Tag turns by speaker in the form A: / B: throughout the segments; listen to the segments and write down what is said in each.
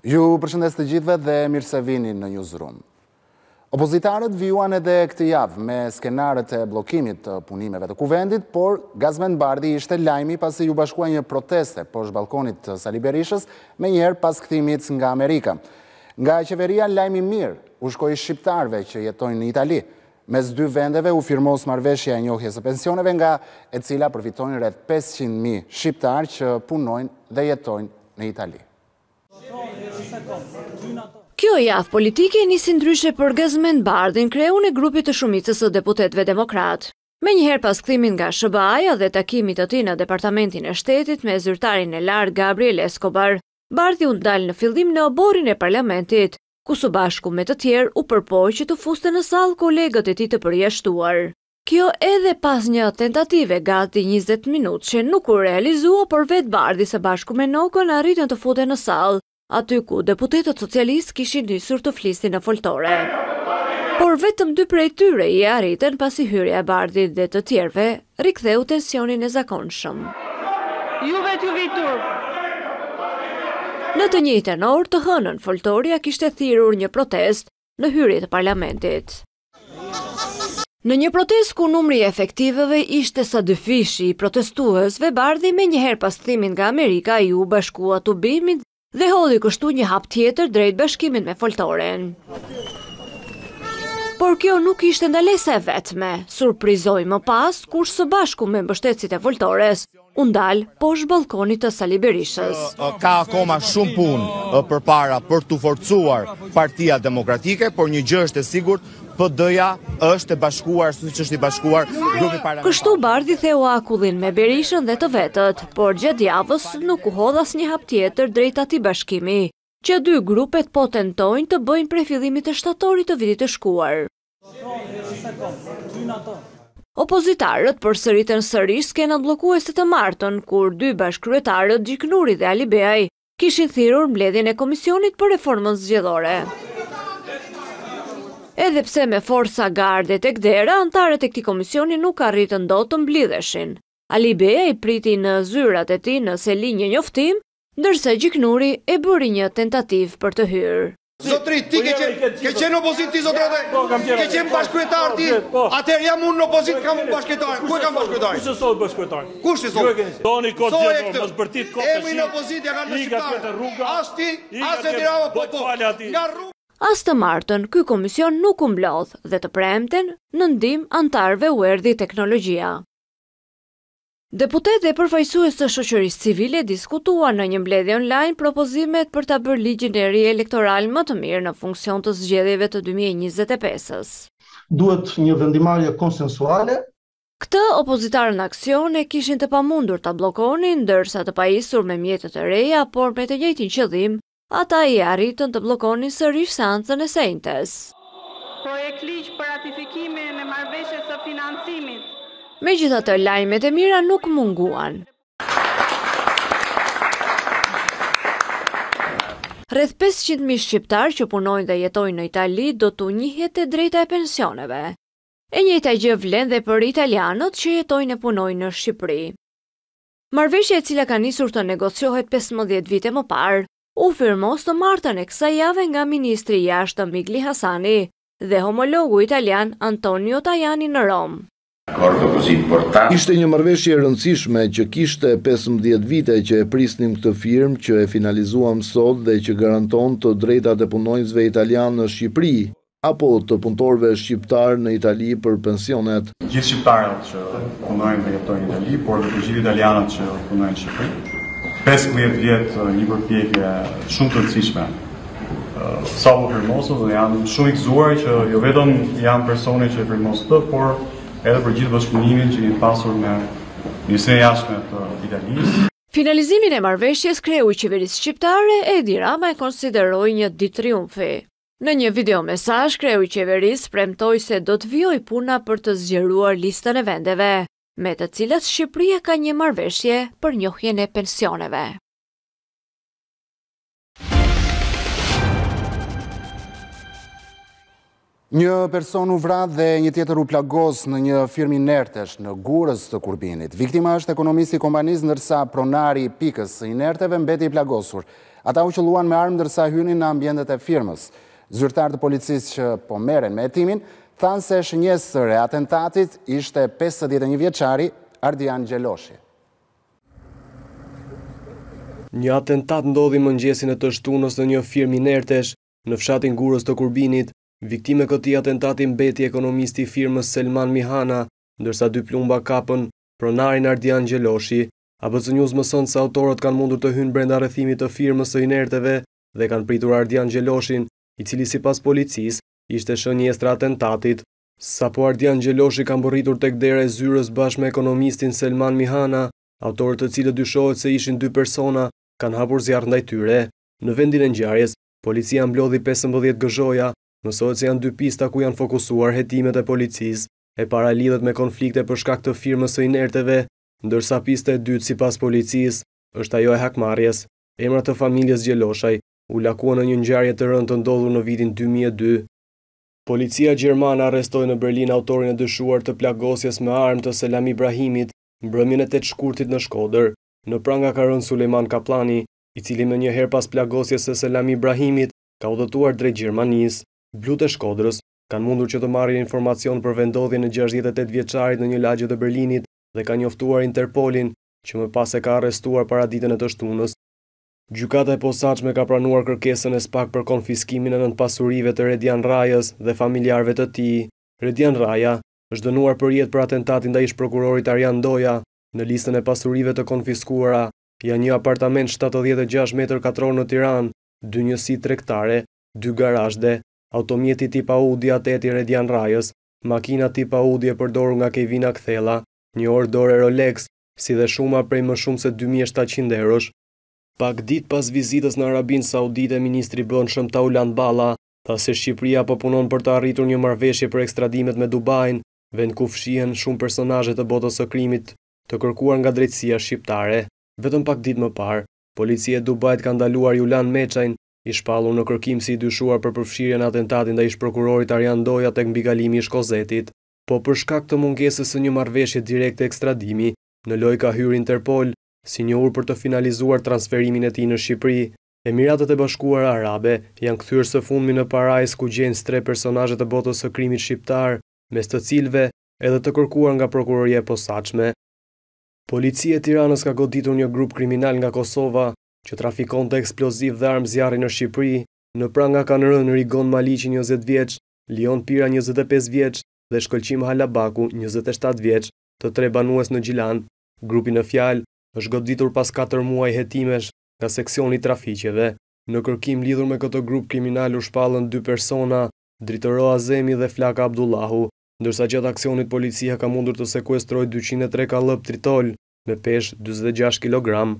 A: Ju përshëndes të gjithëve dhe mirë se vini në Newsroom. Opozitarët vijuan edhe këtë javë me skenarët e bllokimit të punimeve të kuvendit, por Gazmend Bardhi ishte lajmi pasi ju bashkua një proteste poshtë balkonit të Sali Berishës, menjëherë pas kthimit nga Amerika. Nga qeveria lajmi mirë u shkoi shqiptarëve që jetojnë në Itali. Mes dy vendeve u firmos marrëveshja e njohjes së pensioneve, nga e cila përfitojnë rreth 500.000 shqiptarë që punojnë dhe jetojnë në Itali.
B: Kjo javë politike nisi ndryshe për Gazmend Bardhin, kreun e grupit të shumicës së deputetëve demokrat. Menjëherë pas kthimin nga SBA-ja dhe takimit të tij në Departamentin e Shtetit me zyrtarin e lartë Gabriel Escobar, Bardhi u ndal në fillim në oborrin e parlamentit, ku së bashku me të tjerë u përpoj që të fuste në sallë kolegët e tij të përjashtuar. Kjo edhe pas një tentative gati 20 minutë që nuk u realizua, por vetë Bardhi së bashku me Nokën arritën të futen në sallë, aty ku deputetët socialistë kishin nisur të flisnin në foltore. Por vetëm 2 prej tyre i arritën pasi hyrja e Bardhit dhe të tjerëve riktheu tensionin e zakonshëm.
C: Juve t'ju vitur!
B: Në të njëjtën orë të hënën foltoria kishte thirrur një protestë në hyrje të parlamentit. Në një protestë ku numri i efektivëve ishte sa dyfishi i protestuesve, Bardhi menjëherë pas kthimin nga Amerika u bashkua tubimit dhe hodhi kështu një hap tjetër drejt bashkimit me foltoren. Por kjo nuk ishte ndalesa e vetme, surprizoi më pas kur së bashku me mbështetësit e foltores u ndal poshtë ballkonit të Sali Berishës.
D: Ka akoma shumë punë përpara për të forcuar Partia Demokratike, por një gjë është e sigurt, PD-ja është e bashkuar, siç është i bashkuar grupi parlamentar.
B: Kështu Bardhi theu akullin me Berishën dhe të vetët, por gjatë javës nuk u hodh asnjë hap tjetër drejt atij bashkimi, që dy grupet po tentojnë të bëjnë prej fillimit të shtatorit të vitit të shkuar. Opozitarët përsëritën sërish skenat bllokuese të martën, kur dy bashkryetarët Gjiknuri dhe Ali Beaj kishin thirrur mbledhjen e komisionit për reformën zgjedhore. Edhe pse me forca garde tek dera, antarët e këtij komisioni nuk arritën dot të mblidheshin. Ali Beaj priti në zyrat e tij në seli një njoftim, ndërsa Gjiknuri e bëri një tentativë për të hyrë.
D: Zotri, ti ke qenë opozit, ti zotrate? Ke qenë bashkryetar ti? Atëherë jam unë në opozit, kam unë bashkryetar. Ku e kam bashkryetar?
E: Kush e sot bashkryetar?
D: Kush e sot?
E: Doni kod gjetur, mos bërtit kopë.
D: Emri në opozit ja kanë në shqiptar. As ti, as e dirava po. Nga rrugë.
B: As të martën, ky komision nuk u mblodh dhe të premten në ndihmë antarëve u erdhi teknologjia. Deputetë dhe përfaqësues të shoqërisë civile diskutuan në një mbledhje online propozimet për ta bërë ligjin e ri elektoral më të mirë në funksion të zgjedhjeve të 2025-s.
F: Duhet një vendimarrje konsensuale.
B: Këtë opozitarët në aksion e kishin të pamundur ta bllokonin, ndërsa të pajisur me mjete të reja, por me të njëjtin qëllim, ata i arritën të bllokonin sërish seancën e sejntes.
C: Projekt ligj për ratifikimin e marrëveshjes së financimit.
B: Megjithatë, lajmet e mira nuk munguan. Rreth 500.000 shqiptarë që punojnë dhe jetojnë në Itali do t'u njihet e drejta e pensioneve. E njëjta gjë vlen dhe për italianët që jetojnë e punojnë në Shqipëri. Marrëveshja e cila ka nisur të negociohet 15 vite më parë, u firmos të martën e kësaj jave nga ministri i jashtëm Migli Hasani dhe homologu italian Antonio Tajani në Rom.
G: Ishte një marrëveshje e rëndësishme që kishte 15 vite që e prisnim këtë firmë që e finalizuam sot dhe që garanton të drejtat e punonjësve italianë në Shqipëri apo të punëtorëve shqiptar në Itali për pensionet.
H: Gjithë shqiptarët që punojnë dhe jetojnë në Itali, por dhe të gjithë italianët që punojnë në Shqipëri. 15 vjetë një përpjekje shumë të rëndësishme. Sa u firmosur dhe janë shumë i gëzuar që jo vetëm janë personi që e firmosur të, por edhe për gjithë bashkëpunimin që kemi pasur me Ministrinë e Jashtme të Italisë.
B: Finalizimin e marrëveshjes kreu i qeverisë shqiptare Edi Rama e konsideroi një ditë triumfi. Në një video mesazh, kreu i qeverisë premtoi se do të vijojë puna për të zgjeruar listën e vendeve, me të cilat Shqipëria ka një marrëveshje për njohjen e pensioneve.
A: Një person u vra dhe një tjetër u plagos në një firmë inertesh në Gurës të Kurbinit. Viktima është ekonomisti i kompanisë, ndërsa pronari i pikës së inerteve mbeti i plagosur. Ata u qelluan me armë ndërsa hynin në ambientet e firmës. Zyrtarët e policisë që po merren me hetimin thanë se shënjesër e atentatit ishte 51 vjeçari Ardian Gjeloshi.
I: Një atentat ndodhi mëngjesin e të shtunës në një firmë inertesh në fshatin Gurës të Kurbinit. Viktime këtij atentati mbeti ekonomisti i firmës Selman Mihana, ndërsa 2 plumba kapën pronarin Ardian Gjeloshi. ABC News mëson se autorët kanë mundur të hynë brenda rrethimit të firmës së inerteve dhe kanë pritur Ardian Gjeloshin, i cili sipas policisë ishte shënjestër atentatit. Sapo Ardian Gjeloshi ka mbërritur tek dera e zyrës bashkë me ekonomistin Selman Mihana, autorët të cilët dyshohet se ishin 2 persona, kanë hapur zjarr ndaj tyre. Në vendin e ngjarjes, policia mblodhi 15 gëzhoja. Mësohet se janë 2 pista ku janë fokusuar hetimet e policisë, e para lidhet me konflikte për shkak të firmës së inerteve, ndërsa pista e dytë sipas policisë është ajo e hakmarrjes. Emrat të familjes Gjeloshaj u lakuan në një ngjarje të rëndë të ndodhur në vitin 2002. Policia gjermane arrestoi në Berlin autorin e dyshuar të plagosjes me armë të Selam Ibrahimit mbrëmjen e 8 shkurtit në Shkodër. Në pranga ka rënë Sulejman Kaplani, i cili më njëherë pas plagosjes së Selam Ibrahimit ka udhëtuar drejt Gjermanisë. Blut e Shkodrës kanë mundur që të marrin informacion për vendodhjen e 68 vjeçarit në një lagje të Berlinit dhe ka njoftuar Interpolin, që më pas e ka arrestuar para ditën e të shtunës. Gjykata e posaçme ka pranuar kërkesën e SPAK për konfiskimin e nëntpasurive të Redian Rajës dhe familjarëve të tij. Redian Raja është dënuar për jetë për atentatin ndaj ish-prokurorit Arjan Doja. Në listën e pasurive të konfiskuara janë një apartament 76 metër katror në Tiranë, 2 njësi tregtare, 2 garazhe, automjeti tip Audi A8 i Redian Rajës, makina tip Audi e përdorur nga Kevina Kthella, një orë dore Rolex, si dhe shuma prej më shumë se 2700 eurosh. Pak ditë pas vizitës në Arabinë Saudite, ministri i Brendshëm Tauland Balla tha se Shqipëria po punon për të arritur një marrëveshje për ekstradimet me Dubajin, vend ku fshihen shumë personazhe të botës së krimit të kërkuar nga drejtësia shqiptare. Vetëm pak ditë më parë, policia e Dubajit ka ndaluar Julan Meçajn, i shpallur në kërkim si i dyshuar për përfshirjen në atentatin ndaj ish-prokurorit Arjan Doja tek mbikalimi i Shkozetit. Po për shkak të mungesës së një marrëveshje direkte ekstradimi, në lojë ka hyrë Interpol, si një urë për të finalizuar transferimin e tij në Shqipëri. Emiratet e Bashkuara Arabe janë kthyer së fundmi në parajs ku gjejnë 3 personazhe të botës së krimit shqiptar, mes të cilëve edhe të kërkuar nga prokuroria e posaçme. Policia e Tiranës ka goditur një grup kriminal nga Kosova që trafikonte eksploziv dhe armë zjarri në Shqipëri. Në pranga kanë rënë Rigon Maliqi 20 vjeç, Lion Pira 25 vjeç dhe Shkëlqim Halabaku 27 vjeç, të 3 banues në Gjilan. Grupi në fjalë është goditur pas 4 muaj hetimesh nga seksioni i trafiqeve. Në kërkim lidhur me këtë grup kriminal u shpallën 2 persona, Dritëro Azemi dhe Flaka Abdullahu, ndërsa gjatë aksionit policia ka mundur të sekuestrojë 203 kallëp tritol me peshë 46 kg.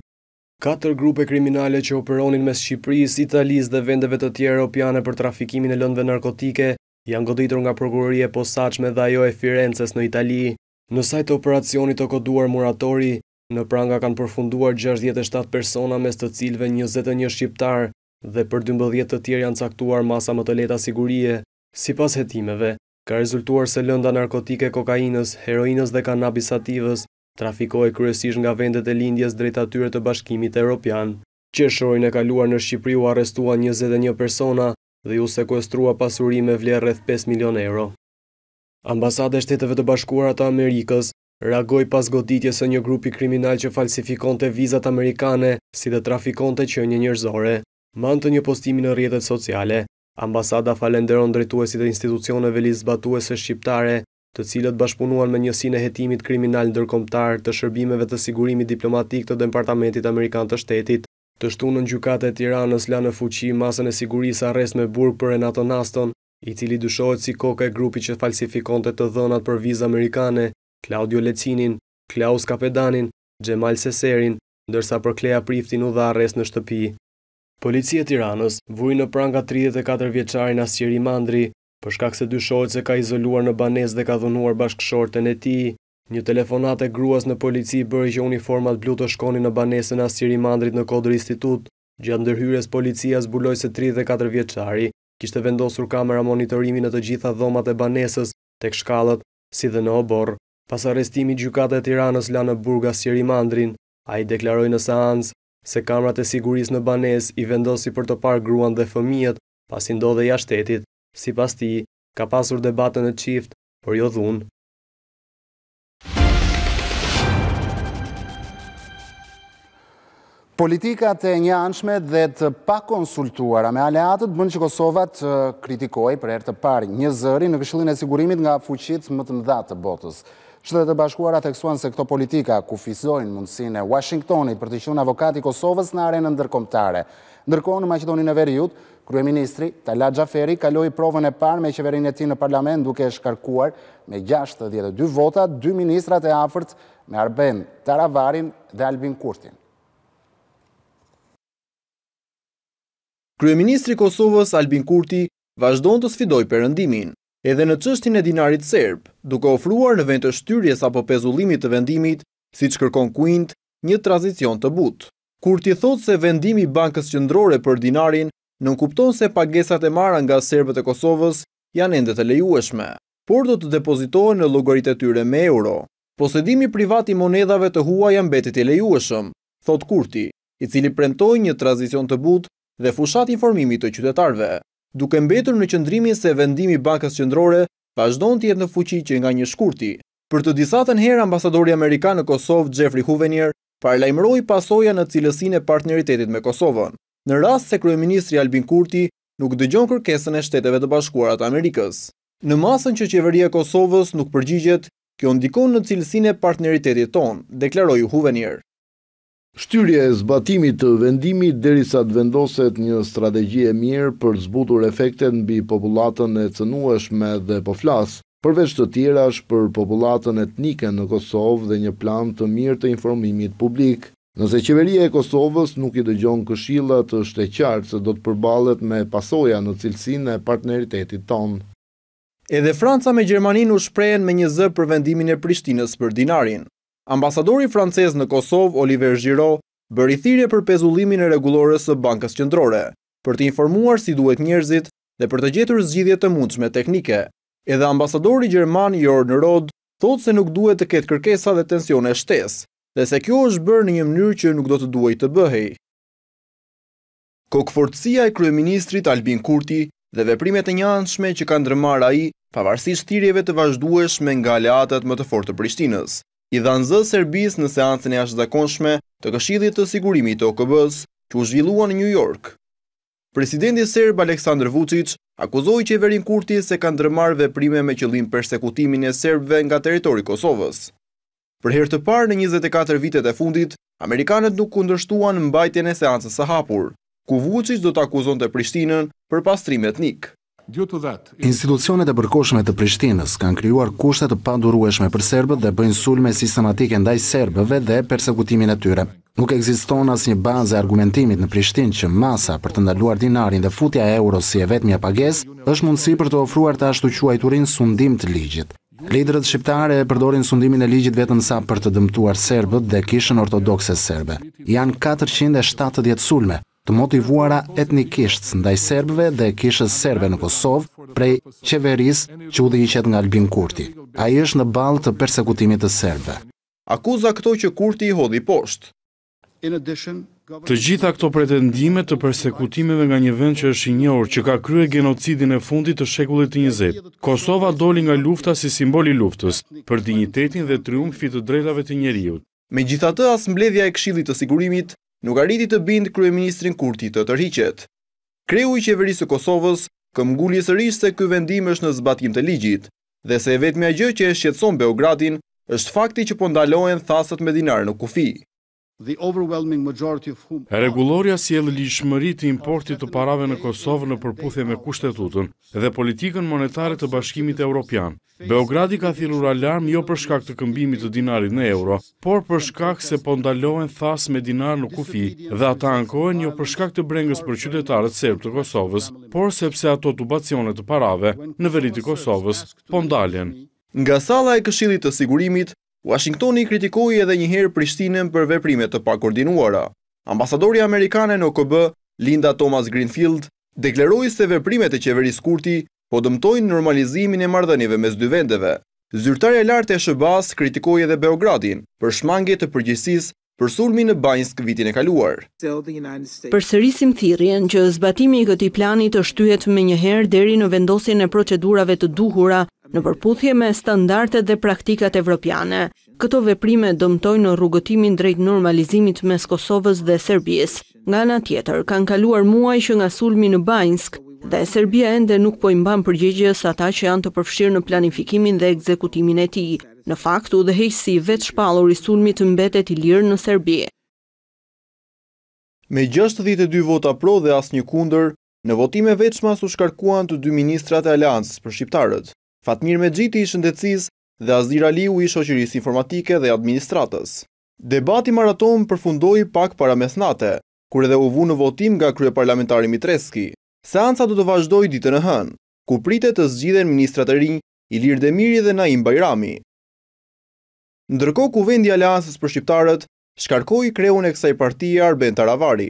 I: 4 grupe kriminale që operonin mes Shqipërisë, Italisë dhe vendeve të tjera europiane për trafikimin e lëndëve narkotike janë goditur nga prokuroria e posaçme dhe ajo e Firences në Itali. Në sajt të operacionit të koduar Muratori, në pranga kanë përfunduar 67 persona, mes të cilëve 21 shqiptar dhe për 12 të tjerë janë caktuar masa më të lehta sigurie. Sipas hetimeve, ka rezultuar se lënda narkotike kokainës, heroinës dhe kanabis sativës trafikohej kryesisht nga vendet e lindjes drejt atyre të Bashkimit Evropian. Qershorin e kaluar në Shqipëri u arrestuan 21 persona dhe u sekuestrua pasuri me vlerë rreth 5 milion euro. Ambasada e Shteteve të Bashkuara të Amerikës reagoi pas goditjes së një grupi kriminal që falsifikonte vizat amerikane si dhe trafikonte qenie njerëzore. Me anë të një postimi në rrjetet sociale, ambasada falenderon drejtuesit e institucioneve ligjzbatuese shqiptare, të cilët bashkëpunuan me njësinë e hetimit kriminal ndërkombëtar të shërbimeve të sigurimit diplomatik të Departamentit Amerikan të Shtetit. Të shtunën gjykata e Tiranës la në fuqi masën e sigurisë arrest me burg për Renato Naston, i cili dyshohet si koka e grupit që falsifikonte të dhënat për vizë amerikane, Claudio Lecinin, Klaus Kapedanin, Xhemal Seserin, ndërsa për Klea Priftin u dha arrest në shtëpi. Policia e Tiranës vuri në pranga 34 vjeçarin Asqeri Mandri, për shkak se dyshohet se ka izoluar në banesë dhe ka dhunuar bashkëshorten e tij. Një telefonat e gruas në polici bëri që uniformat blu të shkonin në banesën e Asqeri Mandrit në Kodër Institut. Gjatë ndërhyrjes policia zbuloi se 34 vjeçari kishte vendosur kamera monitorimi në të gjitha dhomat e banesës, tek shkallët, si dhe në oborr. Pas arrestimit, gjykata e Tiranës la në burg Asqerimandrin. Ai deklaroi në seancë se kamerat e sigurisë në banesë i vendosi për të parë gruan dhe fëmijët, pasi ndodhej jashtë shtetit. Sipas tij, ka pasur debate në çift, por jo dhunë.
A: Politikat e njëanshme dhe të pakonsultuara me aleatët bën që Kosova të kritikojë për herë të parë një zëri në Këshillin e Sigurimit nga fuqitë më të mëdha të botës. Shtetet e Bashkuara theksuan se këto politika kufizojnë mundësinë e Washingtonit për të qenë avokat i Kosovës në arenën ndërkombëtare. Ndërkohë në Maqedoninë e Veriut, kryeministri Talat Xhaferi kaloi provën e parë me qeverinë e tij në parlament duke shkarkuar me 62 vota 2 ministrat e afërt me Arben Taravarin dhe Albin Kurtin.
J: Kryeministri i Kosovës Albin Kurti vazhdon të sfidojë Perëndimin, edhe në çështjen e dinarit serb, duke ofruar në vend të shtyrjes apo pezullimit të vendimit, siç kërkon Quint, një tranzicion të butë. Kurti thotë se vendimi i Bankës Qendrore për dinarin nënkupton se pagesat e marra nga serbët e Kosovës janë ende të lejueshme, por do të depozitohen në llogaritë e tyre me euro. Posedimi privat i monedhave të huaja mbetet i lejueshëm, thot Kurti, i cili premtoi një tranzicion të butë dhe fushat informimi të qytetarëve, duke mbetur në qëndrimin se vendimi i Bankës Qendrore vazhdon të jetë në fuqi që nga një shkurti. Për të disatën herë ambasadori amerikan në Kosovë Jeffrey Huvenier paralajmëroi pasoja në cilësinë e partneritetit me Kosovën, në rast se kryeministri Albin Kurti nuk dëgjon kërkesën e Shteteve të Bashkuara të Amerikës. Në masën që qeveria e Kosovës nuk përgjigjet, kjo ndikon në cilësinë e partneritetit ton, deklaroi Huvenier.
G: Shtyrja e zbatimit të vendimit derisa të vendoset një strategji e mirë për zbutur efektet mbi popullatën e cënueshme dhe po flas, përveç të tjerash për popullatën etnike në Kosovë dhe një plan të mirë të informimit publik. Nëse qeveria e Kosovës nuk i dëgjon këshillat, është e qartë se do të përballet me pasoja në cilësinë e partneritetit ton.
J: Edhe Franca me Gjermaninë u shprehen me një zë për vendimin e Prishtinës për dinarin. Ambasadori francez në Kosovë, Oliver Giraud, bëri thirrje për pezullimin e rregullores së Bankës Qendrore, për të informuar si duhet njerëzit dhe për të gjetur zgjidhje të mundshme teknike. Edhe ambasadori gjerman Jörn Roth thotë se nuk duhet të ketë kërkesa dhe tensione shtesë, dhe se kjo është bërë në një mënyrë që nuk do të duhej të bëhej. Kokëfortësia e kryeministrit Albin Kurti dhe veprimet e njëanshme që ka ndërmarrë ai, pavarësisht thirrjeve të vazhdueshme nga aleatët më të fortë të Prishtinës, i dhanë zë Serbisë në seancën e jashtëzakonshme të Këshillit të Sigurimit të OKB-s, që u zhvillua në New York. Presidenti serb Aleksandar Vučić akuzoi qeverinë Kurti se ka ndërmarrë veprime me qëllim persekutimin e serbëve nga territori i Kosovës. Për herë të parë në 24 vitet e fundit, amerikanët nuk kundërshtuan mbajtjen e seancës së hapur, ku Vučić do të akuzonte Prishtinën për pastrim etnik.
A: Institucionet e përkohshme të Prishtinës kanë krijuar kushte të padurueshme për serbët dhe bëjnë sulme sistematike ndaj serbëve dhe persekutimin e tyre. Nuk ekziston asnjë bazë e argumentimit në Prishtinë që masa për të ndaluar dinarin dhe futja e euros si e vetmja pagesë është mundësi për të ofruar të ashtu quajturin sundim të ligjit. Liderët shqiptare përdorin sundimin e ligjit vetëm sa për të dëmtuar serbët dhe kishën ortodokse serbe. Janë 470 sulme të motivuara etnikisht ndaj serbëve dhe kishës serbe në Kosovë prej qeverisë që udhëhiqet nga Albin Kurti. Ai është në ballë të persekutimit të serbëve.
J: Akuza këto që Kurti i hodhi poshtë.
E: Të gjitha këto pretendime të persekutimeve nga një vend që është i njohur që ka kryer genocidin e fundit të shekullit të 20. Kosova doli nga lufta si simbol i luftës për dinjitetin dhe triumfit të drejtave të njerëzit.
J: Megjithatë, as mbledhja e Këshillit të Sigurimit nuk arriti të bindë kryeministrin Kurti të tërhiqet. Kreu i qeverisë së Kosovës këmbguli sërish se ky vendim është në zbatim të ligjit dhe se e vetmja gjë që e shqetëson Beogradin është fakti që po ndalohen thasët me dinar në kufi.
E: Rregulloria sjell ligjshmëri të importit të parave në Kosovë në përputhje me kushtetutën dhe politikën monetare të Bashkimit Evropian. Beogradi ka thirrur alarm jo për shkak të këmbimit të dinarit në euro, por për shkak se po ndalohen thas me dinar në kufi dhe ata ankohen jo për shkak të brengës për qytetarët serb të Kosovës, por sepse ato tubacione të parave në veri të Kosovës po ndalen.
J: Nga salla e Këshillit të Sigurimit, Washingtoni kritikoi edhe një herë Prishtinën për veprime të pakoordinuara. Ambasadori amerikane në OKB, Linda Thomas Greenfield, Deklaroi se veprimet e qeverisë Kurti po dëmtojnë normalizimin e marrëdhënieve mes dy vendeve. Zyrtarja e lartë e SBA-s kritikoi edhe Beogradin për shmangje të përgjegjësisë për sulmin në Banjsk vitin e kaluar.
K: Përsërisim thirrjen që zbatimi i këtij plani të shtyhet menjëherë deri në vendosjen e procedurave të duhura në përputhje me standardet dhe praktikat evropiane. Këto veprime dëmtojnë rrugëtimin drejt normalizimit mes Kosovës dhe Serbisë. Nga ana tjetër, kanë kaluar muaj që nga sulmi në Banjsk dhe Serbia ende nuk po i mban përgjegjës ata që janë të përfshirë në planifikimin dhe ekzekutimin e tij. Në fakt, udhëheqësi vetë shpallur i sulmit mbetet i lirë në Serbi.
J: Me 62 vota pro dhe asnjë kundër, në votime veçmas u shkarkuan të dy ministrat e Aleancës për shqiptarët. Fatmir Mexhiti i Shëndetësisë dhe Azir Aliu i Shoqërisë Informatike dhe Administratës. Debati maraton përfundoi pak para mesnate, kur edhe u vu në votim nga kryeparlamentari Mitreski. Seanca do të vazhdojë ditën e hënë, ku pritet të zgjidhen ministrat e rinj Ilir Demiri dhe Naim Bajrami. Ndërkohë, Kuvendi i Aleancës për shqiptarët shkarkoi kreun e kësaj partie Arben Taravari.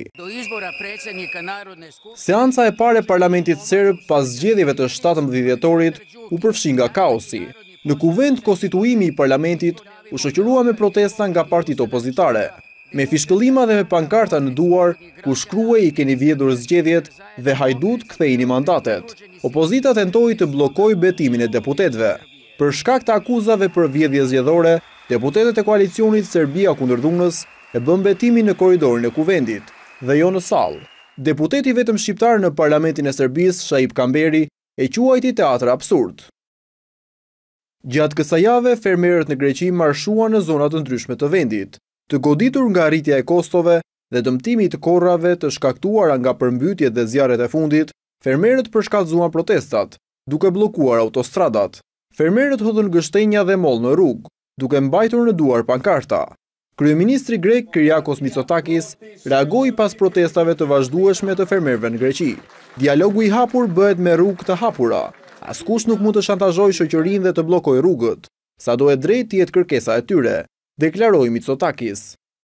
J: Seanca e parë e parlamentit serb pas zgjedhjeve të 17 dhjetorit u përfshi nga kaosi. Në kuvend, konstituimi i parlamentit u shoqërua me protesta nga partitë opozitare, me fishkëllima dhe me pankarta në duar ku shkruhej i keni vjedhur zgjedhjet dhe hajdut kthejini mandatet. Opozita tentoi të bllokojë betimin e deputetëve. Për shkak të akuzave për vjedhje zgjedhore, deputetët e koalicionit Serbia kundër dhunës e bën betimin në korridorin e kuvendit dhe jo në sallë. Deputeti vetëm shqiptar në parlamentin e Serbisë, Shaip Kamberi, e quajti teatr absurd. Gjatë kësaj jave, fermerët në Greqi marshuan në zona të ndryshme të vendit, të goditur nga rritja e kostove dhe dëmtimi të korrave të shkaktuara nga përmbytjet dhe zjarret e fundit. Fermerët përshkallëzuan protestat, duke bllokuar autostradat. Fermerët hodhën gështenja dhe moll në rrugë, duke mbajtur në duar pankarta. Kryeministri grek Kyriakos Mitsotakis reagoi pas protestave të vazhdueshme të fermerëve në Greqi. Dialogu i hapur bëhet me rrugë të hapura. Askush nuk mund të shantazhojë shoqërinë dhe të bllokojë rrugët, sado e drejtë të jetë kërkesa e tyre, deklaroi Mitsotakis.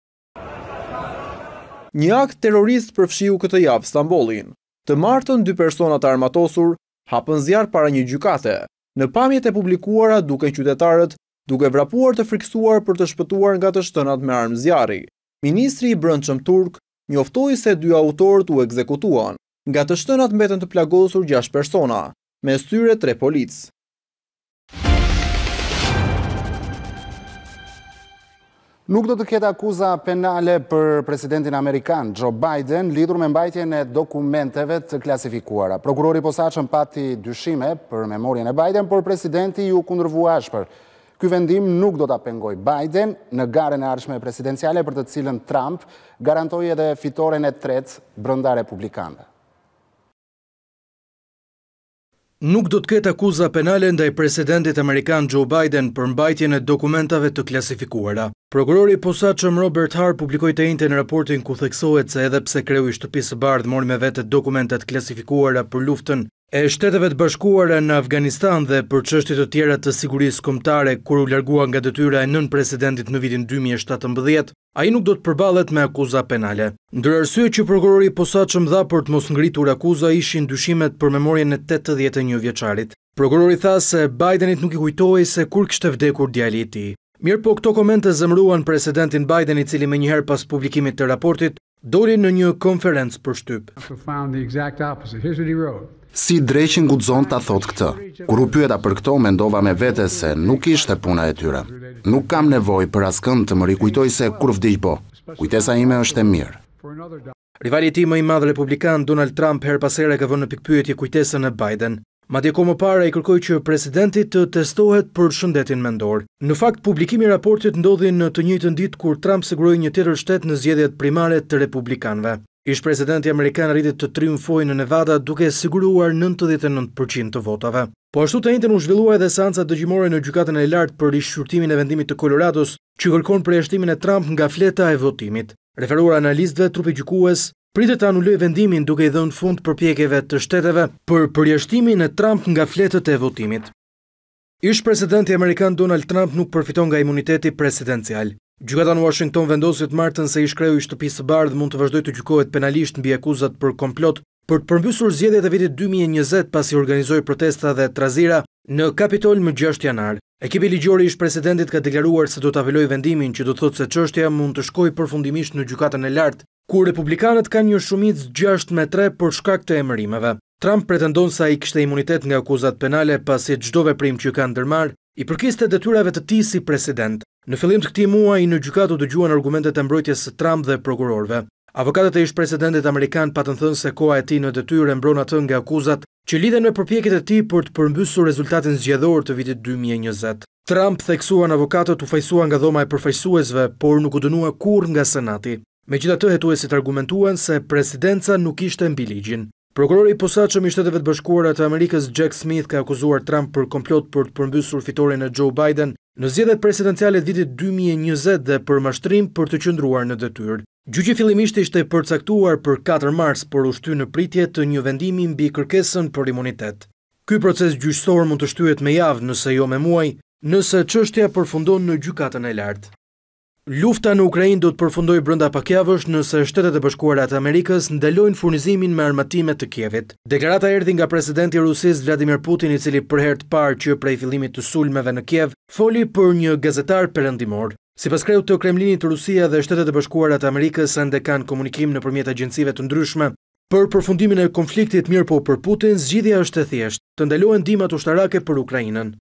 J: Një akt terrorist përfshiu këtë javë Stambollin. Të martën, dy persona të armatosur hapën zjarr para një gjykate. Në pamjet e publikuara duken qytetarët duke vrapuar të friksuar për të shpëtuar nga të shtënat me armë zjarri. Ministri i Brendshëm turk njoftoi se dy autorët u ekzekutuan. Nga të shtënat mbeten të plagosur 6 persona, mes tyre 3 polic.
A: Nuk do të ketë akuza penale për presidentin Amerikan, Joe Biden, lidhur me mbajtjen e dokumenteve të klasifikuara. Prokurori i posaçëm pati dyshime për memorien e Biden, por presidenti ju kundërvua ashpër. Ky vendim nuk do ta pengojë Biden në garën e ardhshme presidenciale për të cilën Trump garantoi edhe fitoren e tretë brenda republikanëve.
L: Nuk do të ketë akuza penale ndaj presidentit amerikan Joe Biden për mbajtjen e dokumentave të klasifikuara. Prokurori i posaçëm Robert Hur publikoi të njëjtën në raportin ku theksohet se edhe pse kreu i Shtëpisë së Bardhë mori me vete dokumentat klasifikuara për luftën e Shteteve të Bashkuara në Afganistan dhe për çështje të tjera të sigurisë kombëtare kur u largua nga detyra e nën presidentit në vitin 2017, ai nuk do të përballet me akuza penale. Ndër arsyet që prokurori i posaçëm dha për të mos ngritur akuza ishin dyshimet për memorien e 81 vjeçarit. Prokurori tha se Bidenit nuk i kujtohej se kur kishte vdekur djali i tij. Mirë po këto komente zemëruan presidentin Biden, i cili menjëherë pas publikimit të raportit doli në një konferencë për shtyp.
A: Si dreqin guxon ta thot këtë. Kur u pyeta për këto, mendova me vete se nuk ishte puna e tyre. Nuk kam nevojë për askënd të më rikujtoj se kur vdiq bo. Kujtesa ime është e mirë.
L: Rivali i tij më i madh republikan, Donald Trump, her pas here ka vënë në pikpyetje kujtesën e Biden. Madje ko më para i kërkoi që presidenti të testohet për shëndetin mendor. Në fakt, publikimi i raportit ndodhi në të njëjtën ditë kur Trump siguroi një tjetër shtet në zgjedhjet primare të republikanëve. Ish presidenti amerikan arriti të triumfojë në Nevada duke siguruar 99% të votave. Po ashtu të njëjtën u zhvillua edhe seanca dëgjimore në gjykatën e lartë për rishqyrtimin e vendimit të Colorados, që kërkon përjashtimin e Trump nga fleta e votimit. Referuar analistëve, trupi gjykues pritet të anullojë vendimin duke i dhënë fund përpjekjeve të shteteve për përjashtimin e Trump nga fletët e votimit. Ish presidenti amerikan Donald Trump nuk përfiton nga imuniteti presidencial. Gjykata në Washington vendosi të martën se ish kreu i Shtëpisë së Bardhë mund të vazhdojë të gjykohet penalisht mbi akuzat për komplot për të përmbysur zgjedhjet e vitit 2020 pasi organizoi protesta dhe trazira në Kapitol më 6 janar. Ekipi ligjor i ish-presidentit ka deklaruar se do të apelojë vendimin, që do të thotë se çështja mund të shkojë përfundimisht në gjykatën e lartë, ku republikanët kanë një shumicë 6-3 për shkak të emërimeve. Trump pretendon se ai kishte imunitet nga akuzat penale pasi çdo veprim që ka ndërmarrë i përkiste detyrave të tij si president. Në fillim të këtij muaji në gjykatë u dëgjuan argumentet e mbrojtjes së Trump dhe prokurorëve. Avokatët e ish-presidentit amerikan patën thënë se koha e tij në detyrë mbron atë nga akuzat që lidhen me përpjekjet e tij për të përmbysur rezultatin zgjedhor të vitit 2020. Trump, theksuan avokatët, u fajsua nga dhoma e përfaqësuesve, por nuk u dënua kurrë nga Senati. Megjithatë, hetuesit argumentuan se presidenca nuk ishte mbi ligjin. Prokurori i posaçëm i Shteteve të Bashkuara të Amerikës Jack Smith ka akuzuar Trump për komplot për të përmbysur fitoren e Joe Biden në zgjedhjet presidenciale të vitit 2020 dhe për mashtrim për të qëndruar në detyrë. Gjyqi fillimisht ishte përcaktuar për 4 mars, por u shty në pritje të një vendimi mbi kërkesën për imunitet. Ky proces gjyqësor mund të shtyhet me javë, nëse jo me muaj, nëse çështja përfundon në gjykatën e lartë. Lufta në Ukrainë do të përfundojë brenda pak javësh nëse Shtetet e Bashkuara të Amerikës ndalojnë furnizimin me armatime të Kievit. Deklarata erdhi nga presidenti i Rusisë Vladimir Putin, i cili për herë të parë që prej fillimit të sulmeve në Kiev foli për një gazetar perëndimor. Sipas kreut të Kremlinit, Rusia dhe Shtetet e Bashkuara të Amerikës ende kanë komunikim nëpërmjet agjencive të ndryshme për përfundimin e konfliktit, mirë po për Putin zgjidhja është e thjeshtë, të ndalohen ndihmat ushtarake për Ukrainën.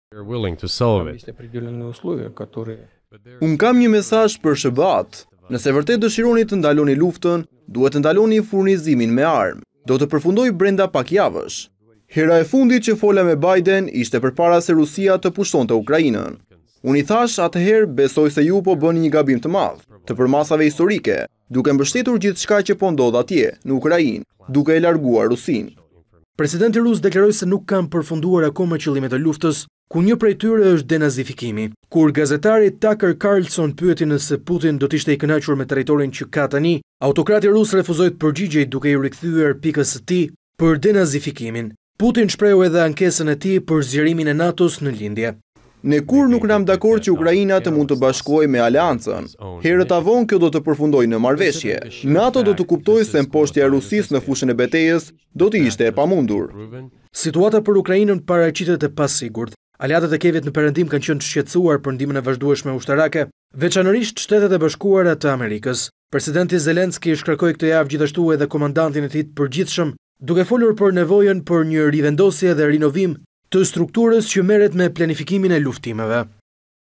J: Unë kam një mesazh për SBA-t. Nëse vërtet dëshironi të ndaloni luftën, duhet të ndaloni furnizimin me armë. Do të përfundoj brenda pak javësh. Hera e fundit që fola me Biden ishte përpara se Rusia të pushtonte Ukrainën. Unë i thash atëherë besoj se ju po bëni një gabim të madh, të përmasave historike, duke mbështetur gjithçka që po ndodh atje, në Ukrainë, duke e larguar Rusinë.
L: Presidenti rus deklaroi se nuk kanë përfunduar akoma qëllimet e luftës, ku një prej tyre është denazifikimi. Kur gazetari Tucker Carlson pyeti nëse Putin do të ishte i kënaqur me territorin që ka tani, autokrati rus refuzoi të përgjigjej duke i rikthyer pikës së tij për denazifikimin. Putin shprehu edhe ankesën e tij për zgjerimin e NATO-s në lindje.
J: Ne kur nuk jam dakord që Ukraina të mund të bashkohej me aleancën. Herët avon kjo do të përfundojë në marrëveshje. NATO do të kuptojë se mposhtja e Rusisë në fushën e betejës do të ishte e pamundur.
L: Situata për Ukrainën paraqitet e pasigurt. Aleatët e Kievit në perëndim kanë qenë të shqetësuar për ndihmën e vazhdueshme ushtarake, veçanërisht Shtetet e Bashkuara të Amerikës. Presidenti Zelenski shkarkoi këtë javë gjithashtu edhe komandantin e tij të përgjithshëm, duke folur për nevojën për një rivendosje dhe rinovim të strukturës që merret me planifikimin e luftimeve.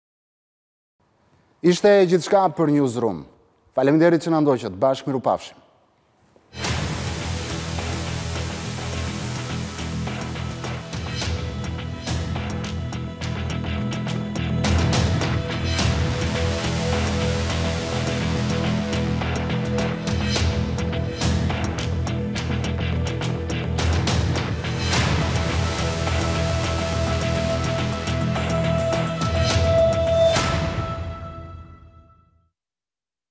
A: Ishte gjithçka për Newsroom. Faleminderit që na ndoqët. Bashkë mirupafshim.